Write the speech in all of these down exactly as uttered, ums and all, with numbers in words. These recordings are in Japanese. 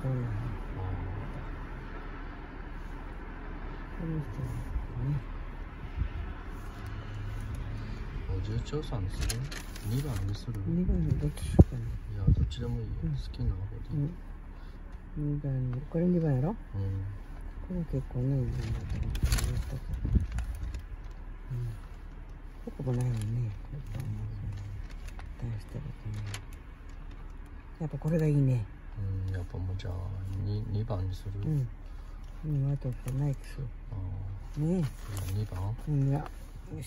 かんない。この人ね。 おじいちゃんさんにする？にばんにする？ にばんにどっちしようかな。 いや、どっちでもいいよ。 うん、 好きな方で。 うん、にばんに、これにばんやろ？うん。これ結構ね、いいんだけど、うん。ここもないもんね。大してるとね。やっぱこれがいいね。 うん、やっぱもうじゃあ、に、にばんにする？ うん。うん、あとナイキス。ああ。ねえ。 にばん？ うん、いや。よし。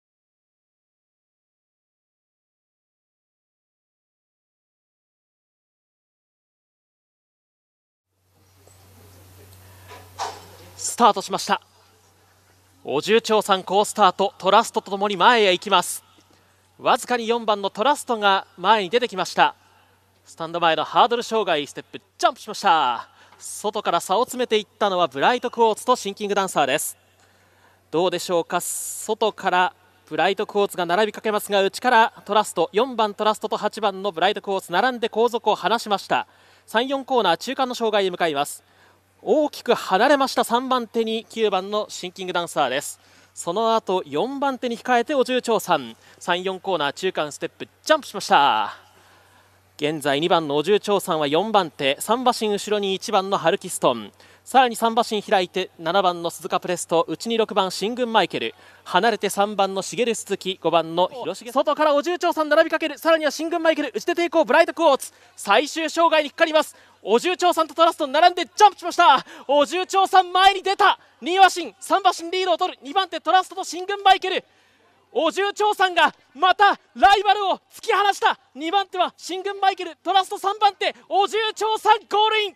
スタートしました。お重長さん好スタート、トラストとともに前へ行きます。わずかによんばんのトラストが前に出てきました。スタンド前のハードル障害、ステップジャンプしました。外から差を詰めていったのはブライトクォーツとシンキングダンサーです。どうでしょうか。外からブライトクォーツが並びかけますが、内からトラスト、よんばんトラストとはちばんのブライトクォーツ並んで後続を離しました。さん、よんコーナー中間の障害へ向かいます。大きく離れました。さんばん手にきゅうばんのシンキングダンサーです。その後よんばん手に控えてお重長さん、さん、よんコーナー中間ステップジャンプしました。現在にばんのお重長さんはよんばん手、さん馬身後ろにいちばんのハルキストン、さらにさん馬身開いてななばんの鈴鹿プレスト、内にろくばんシングンマイケル、離れてさんばんの茂鈴木、ごばんの広重、外からお重長さん並びかける、さらにはシングンマイケル、内で抵抗ブライトクォーツ、最終障害にかかります。お重長さんとトラスト並んでジャンプしました。お重長さん前に出た。に馬身さん馬身リードを取る。にばん手トラストとシングンマイケル、お重長さんがまたライバルを突き放した。にばん手はシングンマイケル、トラストさんばん手、お重長さんゴールイン。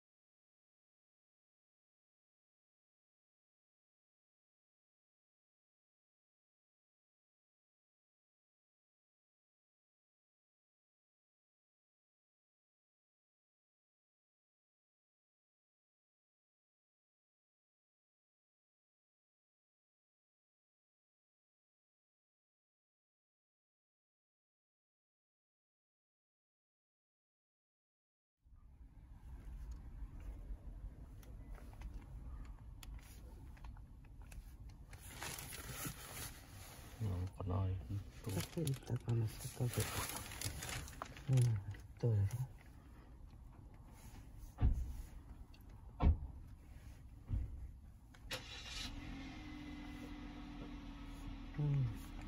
なんかない。 さっき言ったかな、外で。うん、どうやろう。うん。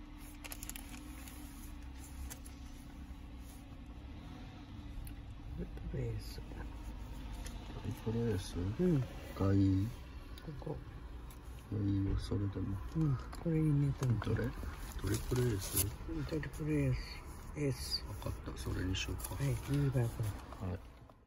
トリプルエース。 トリプルエース？ うん。 がいい。 ここ。 いいよ、それでも。 うん、これいいねと思う。 どれ？トリプルエース？ トリプルエース。エース。 分かった、それにしようか。 はい、いいバイク。 はい。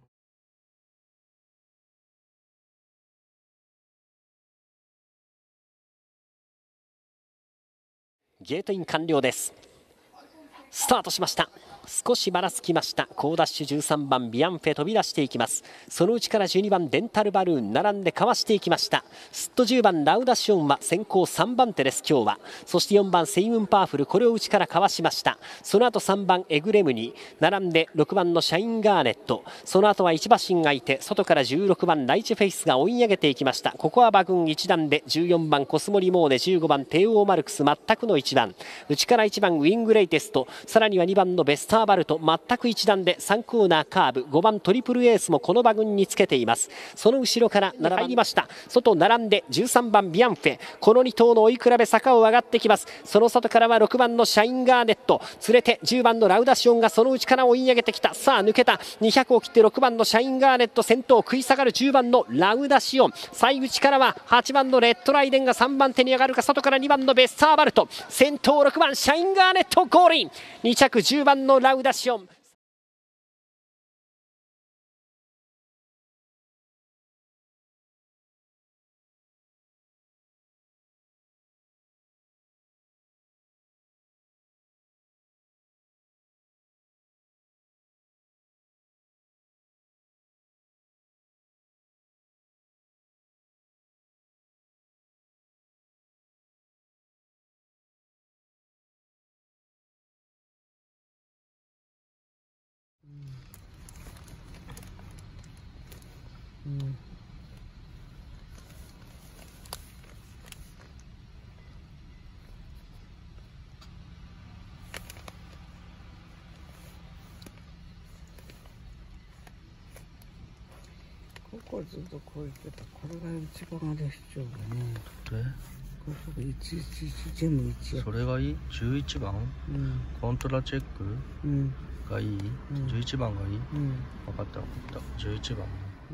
ゲートイン完了です。スタートしました。少しばらつきました。高ダッシュじゅうさんばんビアンフェ飛び出していきます。その内からじゅうにばんデンタルバルーン並んでかわしていきました。すっとじゅうばんラウダシオンは先行さんばん手です今日は。そしてよんばんセイムンパワフル、これを内からかわしました。その後さんばんエグレムに並んでろくばんのシャインガーネット、その後はいち馬身がいて外からじゅうろくばんライチフェイスが追い上げていきました。ここは馬群一段でじゅうよんばんコスモリモーネ、じゅうごばんテオーマルクス全くのいちばん、内からいちばんウィングレイテスト、さらにはにばんのベスターバルト全く一段でさんコーナーカーブ、ごばんトリプルエースもこの馬群につけています。その後ろから入りました。外並んでじゅうさんばんビアンフェ、このに頭の追い比べ坂を上がってきます。その外からはろくばんのシャインガーネット連れてじゅうばんのラウダシオンがその内から追い上げてきた。さあ抜けた。にひゃくを切ってろくばんのシャインガーネット先頭、食い下がるじゅうばんのラウダシオン、最内からははちばんのレッドライデンがさんばん手に上がるか。外からにばんのベスターバルト、先頭ろくばんシャインガーネットゴールイン。に着じゅうばんのラウダシオン。 うんここずっとこう言ってた。これが一番あれ主張だね。 でここいちいちいち全部いちや。 それがいいじゅういちばん、 うん、 コントラチェックうんがいい、 うん、 じゅういちばんがいい、 うん、 分かった分かったじゅういちばん。 うん。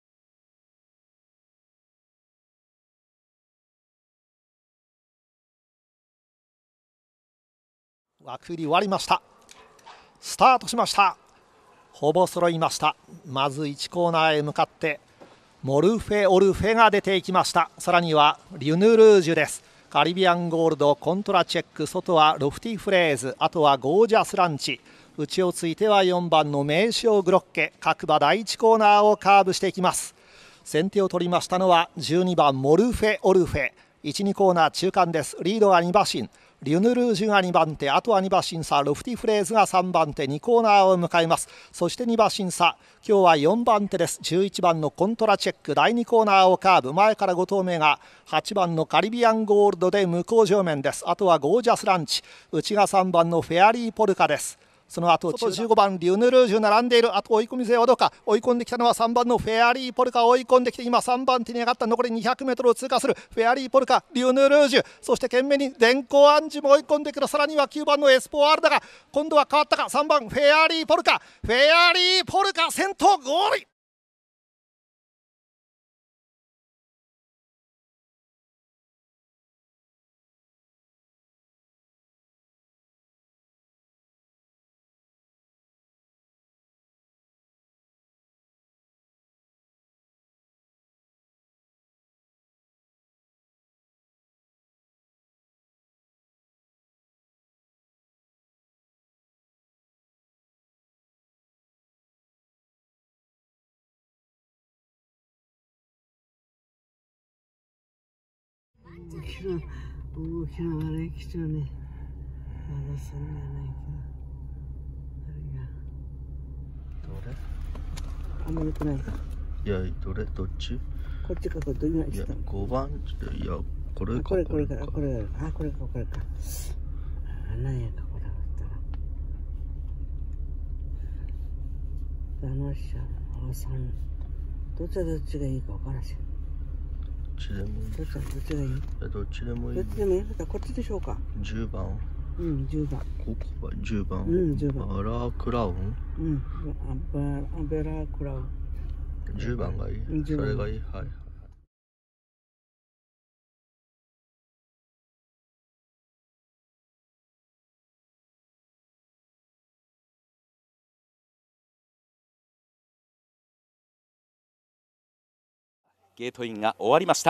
枠振り終わりました。スタートしました。ほぼ揃いました。まずいちコーナーへ向かってモルフェオルフェが出ていきました。さらにはリュヌルージュです。カリビアンゴールド、コントラチェック、外はロフティフレーズ、あとはゴージャスランチ、内をついてはよんばんの名称グロッケ。各馬だいいちコーナーをカーブしていきます。先手を取りましたのはじゅうにばんモルフェオルフェ。いち、にコーナー中間です。リードがに馬身、リュヌルージュがにばん手、あとはに馬身差、ロフティフレーズがさんばん手、にコーナーを迎えます。そしてに馬身差、今日はよんばん手です。じゅういちばんのコントラチェック、だいにコーナーをカーブ、前からご頭目がはちばんのカリビアンゴールドで向こう正面です。あとはゴージャスランチ、内がさんばんのフェアリーポルカです。その後じゅうごばんリュヌルージュ並んでいる。あと追い込み勢はどうか。追い込んできたのはさんばんのフェアリーポルカ。追い込んできて今さんばん手に上がった。残り にひゃくメートル を通過するフェアリーポルカ、リュヌルージュ、そして懸命に電光暗示も追い込んでくる。さらにはきゅうばんのエスポワールだが今度は変わったか。さんばんフェアリーポルカ、フェアリーポルカ先頭ゴール。 大きな大きな悪い基調ね。まだそんなないけど。あれがどれあんまり良くないか。 いやどれどっち。 こっちかこれど今いやごばん、いやこれかこれこれかこれあこれかこれか。あなんやかこれだったら。楽しさあさんどっちはどっちがいいか分からんし。 どっちでもいい。 どっちはどっちがいい。 いやどっちでもいい。 どっちでもいい。またこっちでしょうか。 じゅうばん。 うんじゅうばん。 ここはじゅうばん。 うんじゅうばん。 バラクラウン。 うんアベラクラウン。 じゅうばんがいい。それがいい。はい。 ゲートインが終わりました。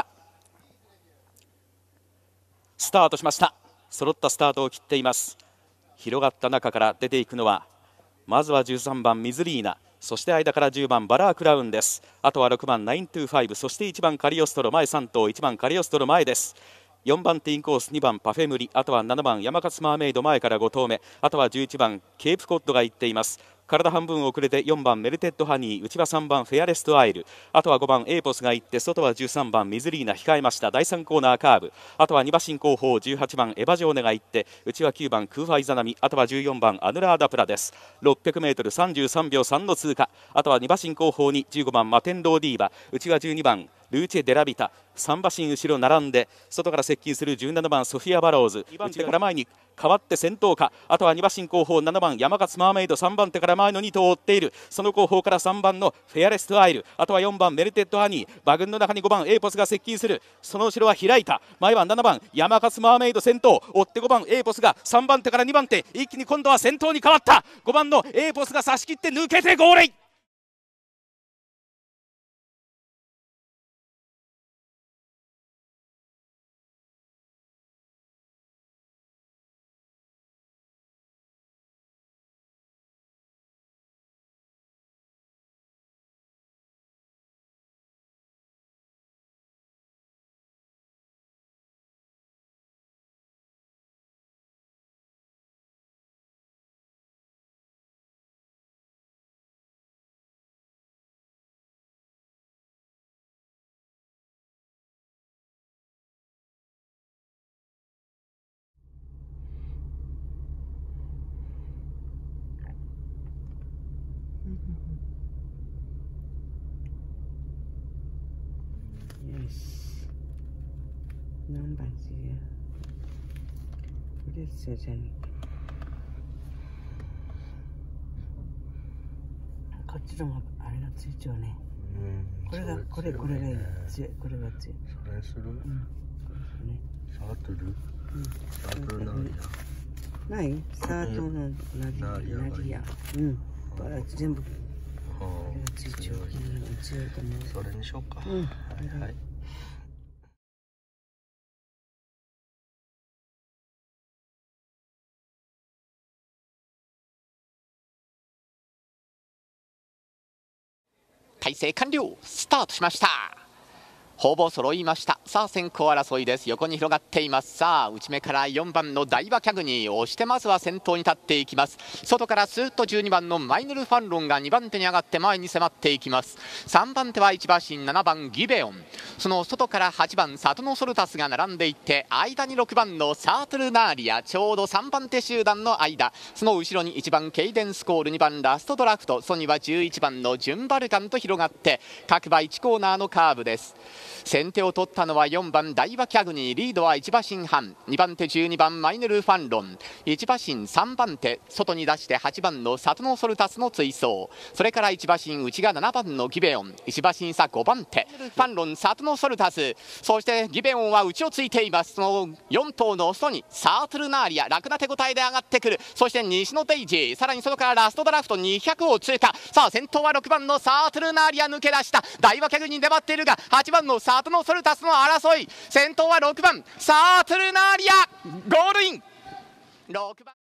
スタートしました。揃ったスタートを切っています。広がった中から出ていくのはまずはじゅうさんばんミズリーナ、そして間からじゅうばんバラークラウンです。あとはろくばんナイントゥーファイブ、そしていちばんカリオストロ前さん頭、いちばんカリオストロ前です。よんばんティーンコース、にばんパフェムリ、あとはななばん山勝マーメイド前からご頭目、あとはじゅういちばんケープコッドが行っています。体半分遅れてよんばんメルテッドハニー、内はさんばんフェアレストアイル、あとはごばんエーポスが行って外はじゅうさんばんミズリーナ控えました。だいさんコーナーカーブ、あとはに馬身後方じゅうはちばんエバジョーネが行って内はきゅうばんクーファイザナミ、あとはじゅうよんばんアヌラーダプラです。 ろっぴゃくメートルさんじゅうさんびょうさんの通過、あとはに馬身後方にじゅうごばんマテンローディーバ、内はじゅうにばんルーチェ・デラビタ、さん馬身後ろ並んで外から接近するじゅうななばんソフィア・バローズ、にばん手から前に変わって先頭か。あとはに馬身後方ななばん山勝マーメイド、さんばん手から前のに頭を追っている。その後方からさんばんのフェアレストアイル、あとはよんばんメルテッドハニー、馬群の中にごばんエーポスが接近する。その後ろは開いた。前はななばん山勝マーメイド先頭、追ってごばんエーポスがさんばん手からにばん手、一気に今度は先頭に変わった。ごばんのエーポスが差し切って抜けてゴールイン。 ます何番次やこれですよじゃんこっちのもあれがついちゃうねこれがこれこれがいい強いこれが強いそれするうんねサートルうんサートルナーリないスタートのナリナリアナリアうんこれ全部こアはれがついちゃう強いと思うあそれにしようかうんはいはい体勢完了スタートしましたほぼ揃いました。さあ先行争いです。横に広がっています。さあ内目からよんばんのダイバキャグニー押してまずは先頭に立っていきます。外からスーッとじゅうにばんのマイヌルファンロンがにばん手に上がって前に迫っていきます。さんばん手はいち馬身ななばんギベオン、その外からはちばんサトノソルタスが並んでいって、間にろくばんのサートルナーリア、ちょうどさんばん手集団の間、その後ろにいちばんケイデンスコール、にばんラストドラフト、そにはじゅういちばんのジュンバルカンと広がって各馬いちコーナーのカーブです。先手を取ったのはよんばんダイバキャグニー、リードはいち馬身半、にばん手じゅうにばんマイネルファンロン、いち馬身さんばん手外に出してはちばんのサトノソルタスの追走、それからいち馬身内がななばんのギベオン、いち馬身差ごばん手ファンロン、サトノソルタス、そしてギベオンは内をついています。そのよん頭の外にサートルナーリア、楽な手応えで上がってくる。そして西のデイジー、さらに外からラストドラフトにひゃくを通過。さあ先頭はろくばんのサートルナーリア抜け出した。ダイバキャグニー粘っているがはちばんのサトノソルタスの争い、先頭はろくばんサートルナーリアゴールインろくばん